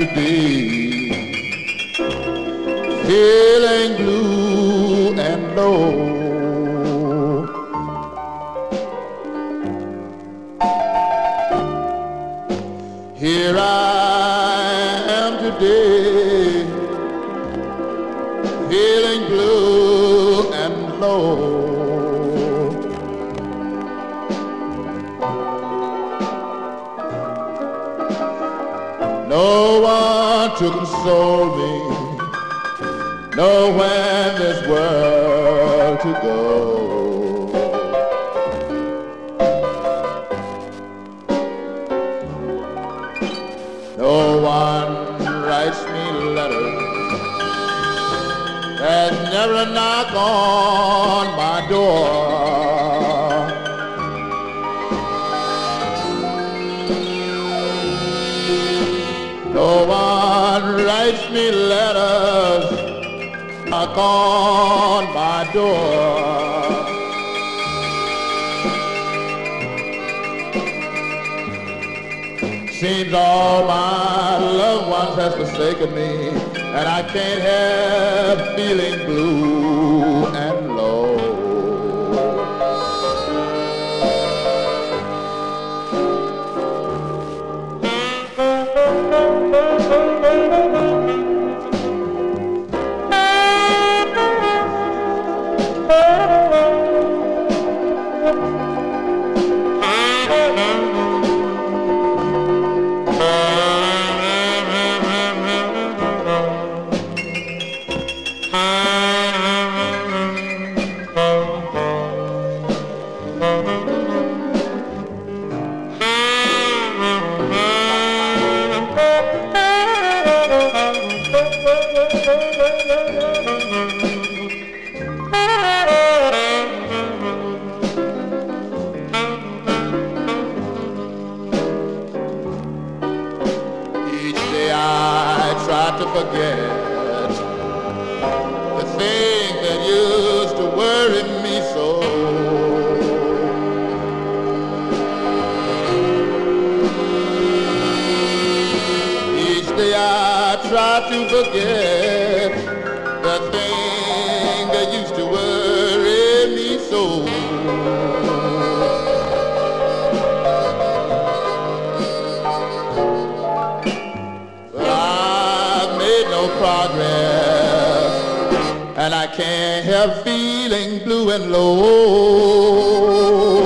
today, feeling blue and low. Here I am today, feeling blue and low. No one to console me, nowhere in this world to go. No one writes me letters, there's never a knock on my door. No one writes me letters, knock on my door. Seems all my loved ones has forsaken me, and I can't help feeling blue and low. To forget the thing that used to worry me so. Each day I try to forget the thing that used to worry me so. Progress, and I can't help feeling blue and low.